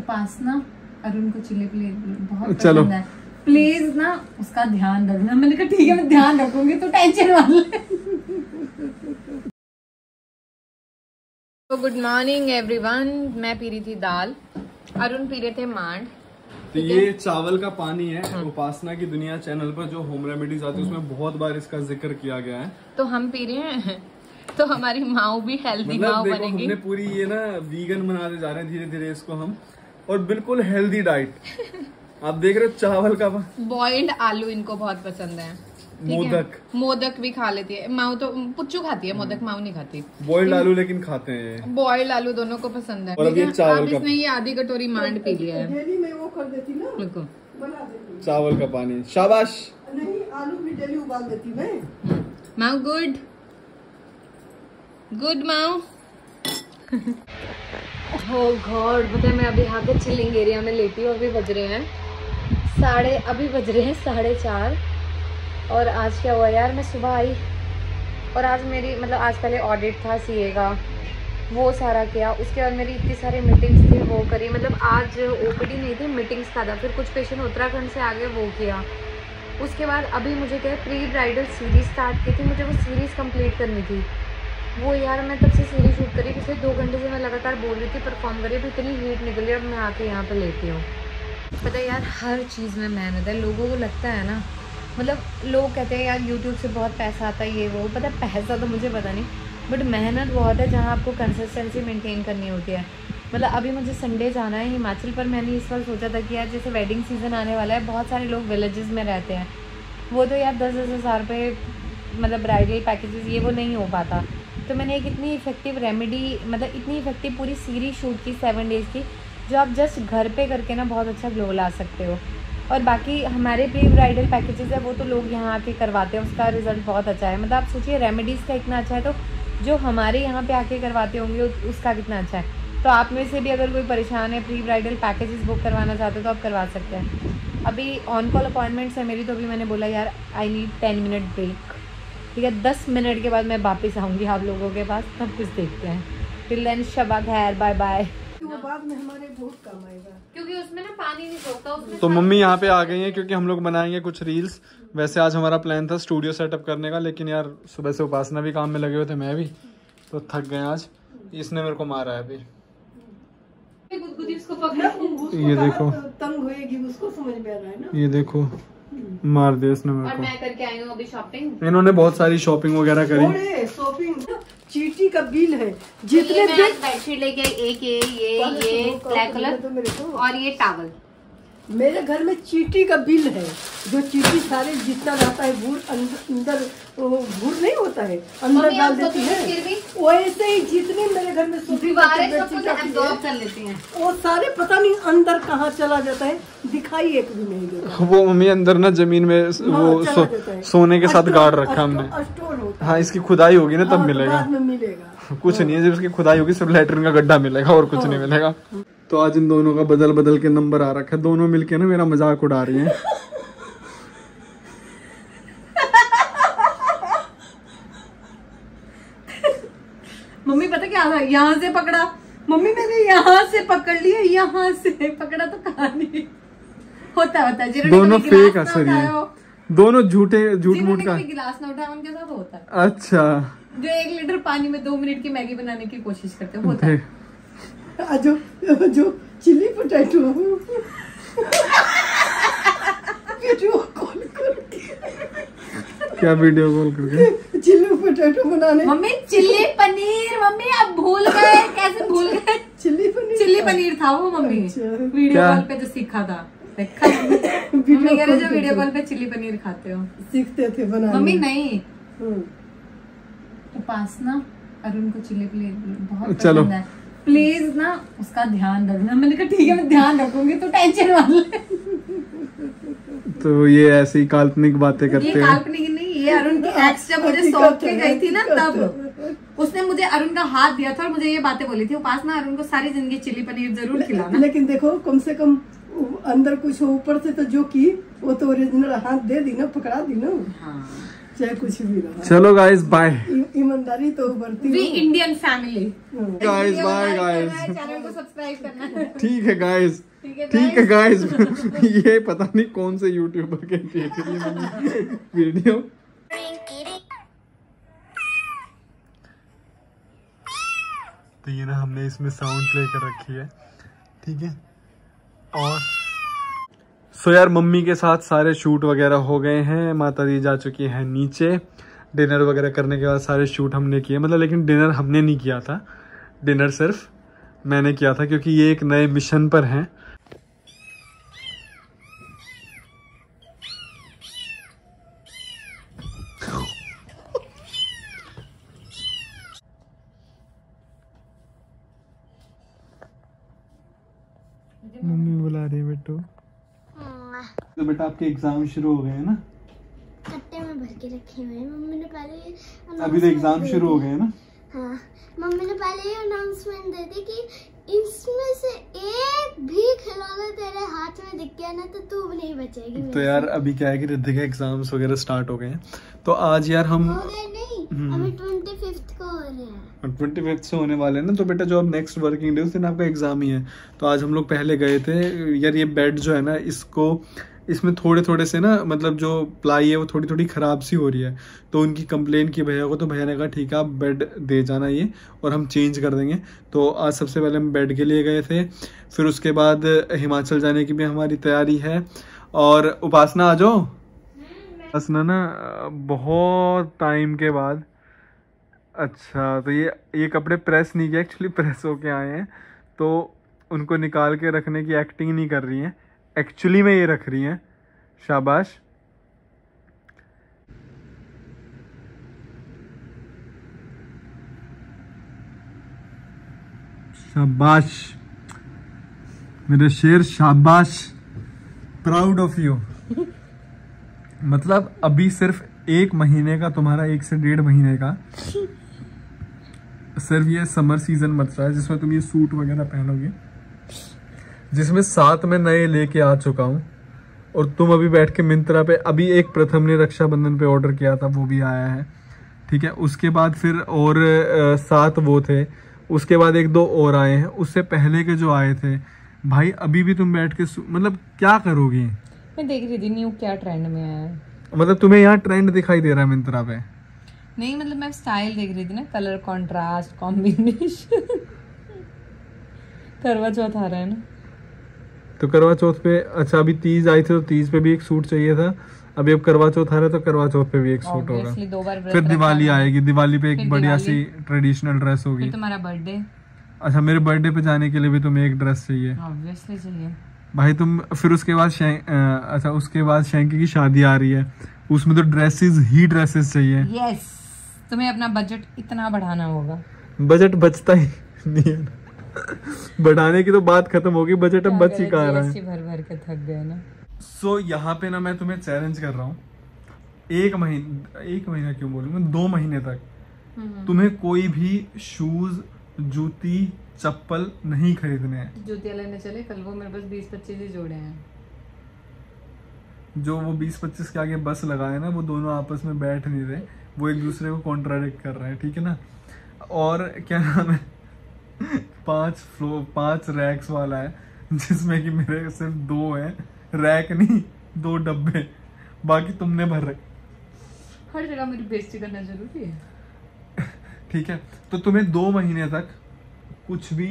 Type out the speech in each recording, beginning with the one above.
उपासना अरुण को चिल्ली बहुत पसंद है, प्लीज ना उसका ध्यान रखना। मैंने कहा ठीक है मैं ध्यान रखूंगी, तो टेंशन वाले। तो गुड मॉर्निंग एवरीवन, मैं पी रही थी दाल, अरुण पी रहे थे मांड। तो ये चावल का पानी है। उपासना की दुनिया चैनल पर जो होम रेमेडीज आती है उसमें बहुत बार इसका जिक्र किया गया है, तो हम पी रहे हैं। तो हमारी माँ भी हेल्दी माँ बनेगी। हमने पूरी ये ना वीगन बनाते जा रहे हैं धीरे धीरे इसको हम, और बिल्कुल हेल्दी डाइट। आप देख रहे हो चावल का बॉइल्ड आलू इनको बहुत पसंद है। मोदक भी खा लेती है माऊ, तो पुच्चू खाती है मोदक, माऊ नहीं खाती। बॉइल्ड आलू लेकिन खाते हैं, बॉइल्ड आलू दोनों को पसंद है। और अब ये चावल का, इसने ये आधी कटोरी मांड पी लिया है। वो कर देती ना, चावल का पानी, शाबाश। नहीं आलू भी डेली उबाल देती मैं। माऊ गुड गुड माऊ। हो गॉड, पता है मैं अभी यहाँ पे चिलिंग एरिया में लेटी हूँ। अभी बज रहे हैं 4:30। और आज क्या हुआ यार, मैं सुबह आई और आज मेरी मतलब आज पहले ऑडिट था सीए का, वो सारा किया। उसके बाद मेरी इतनी सारी मीटिंग्स थी वो करी। मतलब आज ओपीडी नहीं थी, मीटिंग्स का था। फिर कुछ पेशेंट उत्तराखंड से आगे वो किया। उसके बाद अभी मुझे क्या प्री ब्राइडल सीरीज स्टार्ट की थी, मुझे वो सीरीज़ कंप्लीट करनी थी। वो यार मैं तब से सीरीज शूट करी, पिछले 2 घंटे से मैं लगातार बोल रही थी परफॉर्म करी। अभी इतनी हीट निकल रही है, अब मैं आके यहाँ पे लेती हूँ। पता है यार हर चीज़ में मेहनत है। लोगों को लगता है ना, मतलब लोग कहते हैं यार यूट्यूब से बहुत पैसा आता है ये वो, पता है पैसा तो मुझे पता नहीं, बट मेहनत बहुत है जहाँ आपको कंसिस्टेंसी मेंटेन करनी होती है। मतलब अभी मुझे संडे जाना है हिमाचल, पर मैंने इस बार सोचा था कि यार जैसे वेडिंग सीज़न आने वाला है, बहुत सारे लोग विलेजेस में रहते हैं, वो तो यार 10-10 हज़ार रुपये मतलब ब्राइडल पैकेजेस ये वो नहीं हो पाता। तो मैंने एक इतनी इफेक्टिव रेमेडी, मतलब इतनी इफेक्टिव पूरी सीरीज शूट की 7 डेज़ की, जो आप जस्ट घर पे करके ना बहुत अच्छा ग्लो ला सकते हो। और बाकी हमारे प्री ब्राइडल पैकेजेस है वो तो लोग यहाँ आके करवाते हैं, उसका रिज़ल्ट बहुत अच्छा है। मतलब आप सोचिए रेमेडीज़ का इतना अच्छा है, तो जो हमारे यहाँ पे आके करवाते होंगे उसका कितना अच्छा है। तो आप में से भी अगर कोई परेशान है, प्री ब्राइडल पैकेजेस बुक करवाना चाहते हो तो आप करवा सकते हैं। अभी ऑन कॉल अपॉइंटमेंट्स है मेरी, तो अभी मैंने बोला यार आई नीड 10 मिनट ब्रेक, ठीक है। 10 मिनट के बाद मैं वापस आऊँगी आप लोगों के पास, तब कुछ देखते हैं। टिल देन शबा खैर, बाय बाय। वो बाद में हमारे बहुत काम आएगा, क्योंकि उसमें ना पानी नहीं सोखता उसमें। तो मम्मी यहाँ पे आ गई हैं क्योंकि हम लोग बनाएंगे कुछ रील्स। वैसे आज हमारा प्लान था स्टूडियो सेटअप करने का, लेकिन यार सुबह से उपासना भी काम में लगे हुए थे, मैं भी, तो थक गए आज। इसने मेरे को मारा है अभी, ये देखो तंग होएगी उसको, समझ में आ रहा है ना। ये देखो मार दे इसने मेरे को। और मैं करके आई हूँ अभी शॉपिंग। इन्होंने बहुत सारी शॉपिंग वगैरह करी। शॉपिंग चीटी का बिल है, जितने बेडशीट लेके एक ये ब्लैक कलर और ये टॉवल। मेरे घर में चीटी का बिल है, जो चीटी सारे जितना रहता है भूर अंदर भूर नहीं होता है, अंदर डाल देती है। वैसे ही जितने मेरे घर में कर लेते हैं, वो सारे पता नहीं अंदर कहाँ चला जाता है, दिखाई एक भी नहीं देता। वो मम्मी अंदर ना जमीन में वो सोने के साथ गाड़ रखा हमने। हाँ इसकी खुदाई होगी ना तब मिलेगा, मिलेगा। कुछ नहीं है, जब इसकी खुदाई होगी सिर्फ लेटरिन का गड्ढा मिलेगा और कुछ नहीं मिलेगा। तो आज इन दोनों का बदल बदल के नंबर आ रखा है, दोनों मिलके ना मेरा मजाक उड़ा रही हैं। मम्मी पता क्या था, यहाँ से पकड़ा मम्मी, मैंने यहाँ से पकड़ लिया, यहाँ से पकड़ा तो कहाँ नहीं होता। दोनों फेक असर है, दोनों झूठ मूठ का। गिलास ना उठाया उनके साथ होता है। अच्छा, जो 1 लीटर पानी में 2 मिनट की मैगी बनाने की कोशिश करते होता है। जो चिली पोटैटो वीडियो कॉल करके, क्या वीडियो कॉल करके चिली पोटैटो बनाने। मम्मी चिल्ली पनीर, मम्मी आप भूल गए, कैसे भूल गए? चिल्ली पनीर था वो मम्मी, वीडियो कॉल पे जो सीखा था। देखा मम्मी कह रहे जो वीडियो कॉल पे चिल्ली पनीर खाते हो, सीखते थे बनाने। मम्मी नहीं, उपासना अरुण को चिल्ली पनीर बहुत पसंद है, प्लीज ना उसका ध्यान रखना। मैंने कहा ठीक है मैं ध्यान रखूंगी, तो टेंशन वाले। तो ये ऐसी काल्पनिक बातें करते हैं। ये काल्पनिक नहीं, ये अरुण की एक्स जब मुझे सौंप के गई थी ना, तब उसने मुझे अरुण का हाथ दिया था और मुझे ये बातें बोली थी, उपासना अरुण को सारी जिंदगी चिल्ली पनीर जरूर खिलाना। लेकिन देखो कम से कम अंदर कुछ ऊपर से तो जो की वो तो ओरिजिनल हाथ दे दी ना, पकड़ा दी ना। हाँ चाहे कुछ भी रहा। चलो गाइस बाय। ईमानदारी तो बढ़ती we Indian family. Guys bye guys. Channel को सब्सक्राइब करना। ठीक है गाइस, ठीक है गाइस। ये पता नहीं कौन से यूट्यूबर के देख रही है वीडियो। तो ये ना हमने इसमें साउंड प्ले कर रखी है, ठीक है। और सो यार मम्मी के साथ सारे शूट वगैरह हो गए हैं, माता दी जा चुकी हैं नीचे। डिनर वगैरह करने के बाद सारे शूट हमने किए, मतलब लेकिन डिनर हमने नहीं किया था, डिनर सिर्फ मैंने किया था क्योंकि ये एक नए मिशन पर हैं। मम्मी बुला रही है बेटू। तो बेटा आपके एग्जाम शुरू हो गए हैं ना? कट्टे में भर के रखे हुए हैं। मम्मी ने पहले अभी तो एग्जाम शुरू हो गए हैं ना? हाँ, मम्मी ने पहले ही अनाउंसमेंट दे दी कि इसमें से एक भी खिलौना तेरे हाथ में दिख गया ना तो तू भी नहीं बचेगी। तो यार अभी क्या है कि रिद्धि के एग्जाम्स वगैरह स्टार्ट हो गए हैं, तो आज यार हम हो गए नहीं, अभी 25th को हो रहे हैं। 25 से होने वाले हैं ना। तो बेटा जो अब नेक्स्ट वर्किंग डे उस दिन आपका एग्जाम ही है। तो आज हम लोग पहले गए थे यार, ये बेड जो है ना इसमें थोड़े थोड़े से ना मतलब जो प्लाई है वो थोड़ी थोड़ी ख़राब सी हो रही है। तो उनकी कंप्लेन की भैया को, तो भैया ने कहा ठीक है आप बेड दे जाना ये और हम चेंज कर देंगे। तो आज सबसे पहले हम बेड के लिए गए थे, फिर उसके बाद हिमाचल जाने की भी हमारी तैयारी है। और उपासना आ जाओ। उपासना ना बहुत टाइम के बाद, अच्छा तो ये कपड़े प्रेस नहीं किए, एक्चुअली प्रेस होके आए हैं, तो उनको निकाल के रखने की एक्टिंग नहीं कर रही हैं, एक्चुअली में ये रख रही हैं। शाबाश। शाबाश मेरे शेर, शाबाश, प्राउड ऑफ यू। मतलब अभी सिर्फ 1 महीने का तुम्हारा, 1 से 1.5 महीने का सिर्फ ये समर सीजन बच रहा है जिसमें तुम ये सूट वगैरह पहनोगे, जिसमें 7 में नए लेके आ चुका हूँ। और तुम अभी बैठ के मिंत्रा पे, अभी एक प्रथम ने रक्षाबंधन पे ऑर्डर किया था, वो भी आया है, ठीक है। उसके बाद फिर और 7 वो थे, उसके बाद 1-2 और आए हैं, उससे पहले के जो आए थे भाई। अभी भी तुम बैठ के मतलब क्या करोगी? मैं देख रही थी न्यू क्या ट्रेंड में आया है। मतलब तुम्हें यहाँ ट्रेंड दिखाई दे रहा है मिंत्रा पे? नहीं मतलब मैं स्टाइल देख रही थी ना, कलर कॉन्ट्रास्ट कॉम्बिनेशन। करवा चौथ आ रहा है ना, तो करवा चौथ पे, अच्छा अभी तीज आई थी तो तीज पे भी एक सूट चाहिए था, अभी अब करवा चौथ आ रहा है तो करवा चौथ पे भी एक सूट होगा। 2 बार फिर दिवाली आएगी, दिवाली पे एक बढ़िया सी ट्रेडिशनल ड्रेस होगी। फिर तुम्हारा बर्थडे, अच्छा मेरे बर्थडे पे जाने के लिए भी तुम्हें एक ड्रेस चाहिए ऑब्वियसली चाहिए भाई तुम। फिर उसके बाद अच्छा उसके बाद शैंकी की शादी आ रही है, उसमें तो ड्रेसेस ही ड्रेसेस चाहिए। यस, तुम्हें अपना बजट इतना बढ़ाना होगा। बजट बचता ही नहीं है ना। बढ़ाने की तो बात खत्म होगी, बजट अब बच ही कहाँ रहा है। भर भर के थक गए ना। सो यहाँ पे ना मैं तुम्हें चैलेंज कर रहा हूँ, 1 महीना क्यों बोलूँ, 2 महीने तक तुम्हें कोई भी शूज, जूती, चप्पल नहीं खरीदने हैं। जूतियां लेने चले कल, वो मेरे पास 20-25 ही जोड़े हैं। जो वो 20-25 के आगे बस लगाए ना, वो दोनों आपस में बैठ नहीं रहे, वो एक दूसरे को कॉन्ट्राडिक्ट कर रहे हैं, ठीक है ना। और क्या नाम है, 5 रैक्स वाला है, जिसमें कि मेरे सिर्फ 2 हैं, रैक नहीं 2 डब्बे, बाकी तुमने भर रखे। हर जगह मेरी बेइज्जती करना जरूरी है, ठीक है। तो तुम्हें 2 महीने तक कुछ भी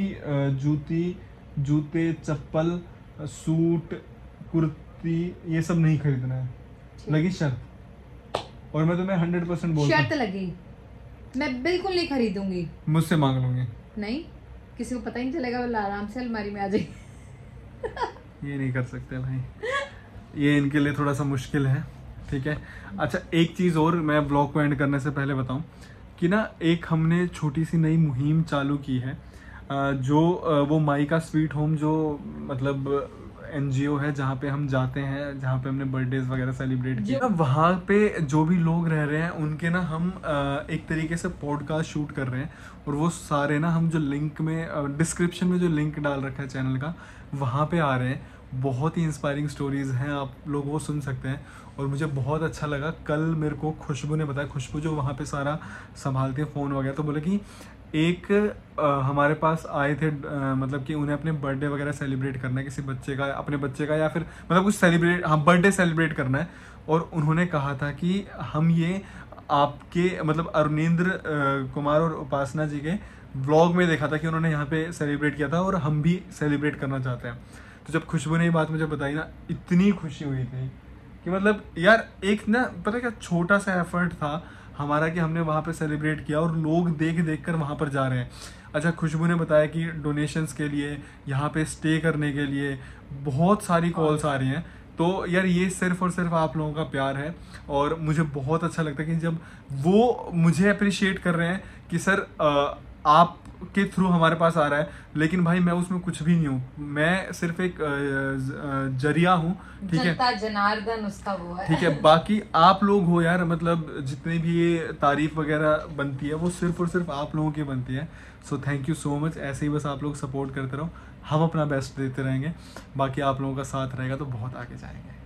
जूते, चप्पल, सूट, कुर्ती, ये सब नहीं खरीदना है। लगी शर्त? और मैं तुम्हें 100% बोलता हूं, शर्त लगी, मैं बिल्कुल नहीं खरीदूंगी। मुझसे मांग लूंगी। नहीं, किसी को पता ही नहीं चलेगा, वो आराम से अलमारी में आ जाएगी। ये नहीं कर सकते भाई, ये इनके लिए थोड़ा सा मुश्किल है, ठीक है। अच्छा एक चीज और मैं ब्लॉग को एंड करने से पहले बताऊं कि ना, एक हमने छोटी सी नई मुहिम चालू की है, जो वो माई का स्वीट होम जो मतलब NGO है जहाँ पे हम जाते हैं, जहाँ पे हमने बर्थडेज वगैरह सेलिब्रेट किया, वहाँ पे जो भी लोग रह रहे हैं उनके ना हम एक तरीके से पॉडकास्ट शूट कर रहे हैं, और वो सारे ना हम जो लिंक में डिस्क्रिप्शन में जो लिंक डाल रखा है चैनल का, वहाँ पे आ रहे हैं। बहुत ही इंस्पायरिंग स्टोरीज़ हैं, आप लोग वो सुन सकते हैं। और मुझे बहुत अच्छा लगा, कल मेरे को खुशबू ने बताया, खुशबू जो वहाँ पे सारा संभालती है फ़ोन वगैरह, तो बोले कि एक हमारे पास आए थे, मतलब कि उन्हें अपने बर्थडे वगैरह सेलिब्रेट करना है, किसी बच्चे का, अपने बच्चे का, या फिर मतलब कुछ सेलिब्रेट, हाँ बर्थडे सेलिब्रेट करना है। और उन्होंने कहा था कि हम ये आपके मतलब अरुणेंद्र कुमार और उपासना जी के व्लॉग में देखा था कि उन्होंने यहाँ पे सेलिब्रेट किया था, और हम भी सेलिब्रेट करना चाहते हैं। तो जब खुशबू ने ये बात मुझे बताई ना, इतनी खुशी हुई थी कि मतलब यार एक ना पता क्या छोटा सा एफर्ट था हमारा कि हमने वहाँ पे सेलिब्रेट किया, और लोग देख कर वहाँ पर जा रहे हैं। अच्छा, खुशबू ने बताया कि डोनेशंस के लिए, यहाँ पे स्टे करने के लिए बहुत सारी कॉल्स आ रही हैं। तो यार ये सिर्फ और सिर्फ आप लोगों का प्यार है, और मुझे बहुत अच्छा लगता है कि जब वो मुझे अप्रिशिएट कर रहे हैं कि सर आपके थ्रू हमारे पास आ रहा है, लेकिन भाई मैं उसमें कुछ भी नहीं हूँ, मैं सिर्फ एक जरिया हूँ, ठीक है, जनार्दन उसका वो है, ठीक है। बाकी आप लोग हो यार, मतलब जितने भी ये तारीफ वगैरह बनती है वो सिर्फ और सिर्फ आप लोगों की बनती है। So thank you so much, ऐसे ही बस आप लोग सपोर्ट करते रहो, हम अपना बेस्ट देते रहेंगे, बाकी आप लोगों का साथ रहेगा तो बहुत आगे जाएंगे।